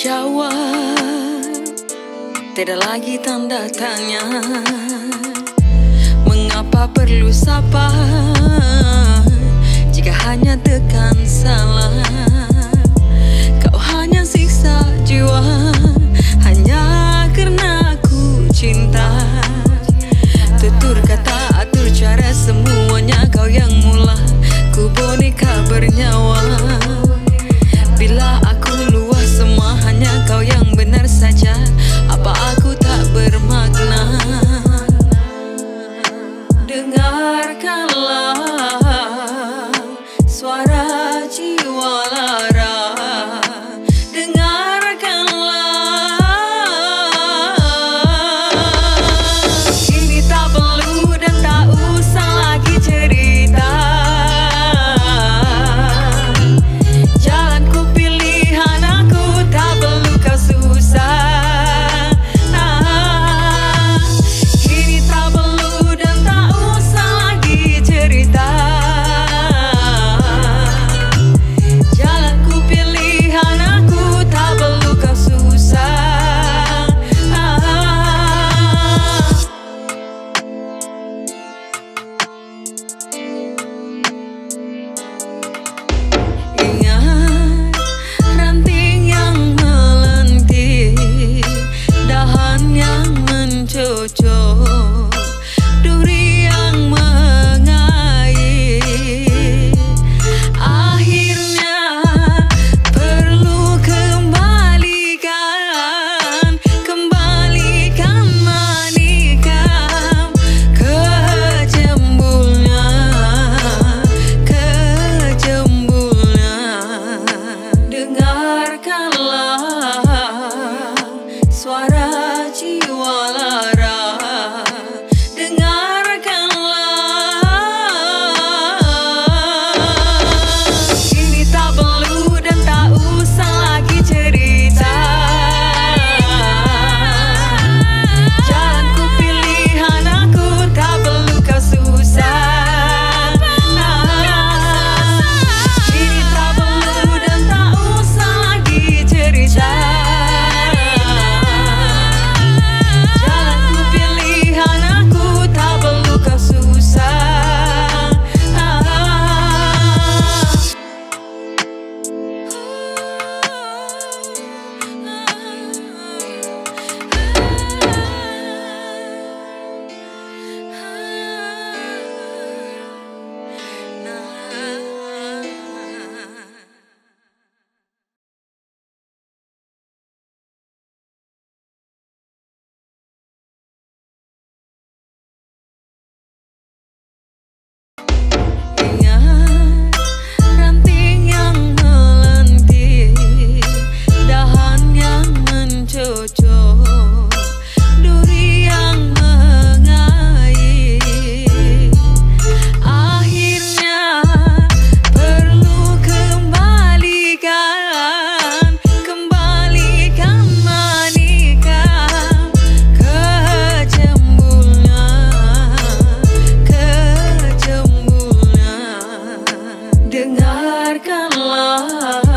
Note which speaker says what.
Speaker 1: jawab, tidak lagi tanda tanya. Mengapa perlu sapa jika hanya tekan salah? Kau hanya siksa jiwa hanya karena ku cinta. Tutur kata, atur cara, semuanya kau yang mula. Ku boneka bernyawa. Bila aku luas, semua hanya kau yang benar saja. Apa aku tak bermakna? Dengarkanlah suara jiwa lara. Kini tak perlu dan tak usah lagi cerita. Jalanku pilihan aku, tak perlu kau susah. Kini tak perlu dan tak usah lagi cerita. Jalanku pilihan aku, tak perlu kau susah. Ingat ranting yang melentik, dahan yang mencocok, duri yang mengait. Akhirnya perlu kembalikan manikam ke jembulnya. Dengarkanlah suara jiwa lara. Kini tak perlu dan tak usah lagi cerita. Jalanku pilihan aku, tak perlu kau susah. Kini tak perlu dan tak usah lagi cerita. Jalanku pilihan aku, tak perlu kau susah. Ingat ranting yang melentik, dahan yang mencocok, duri yang mengait. Akhirnya perlu kembalikan manikam ke jembulnya. Dengarkanlah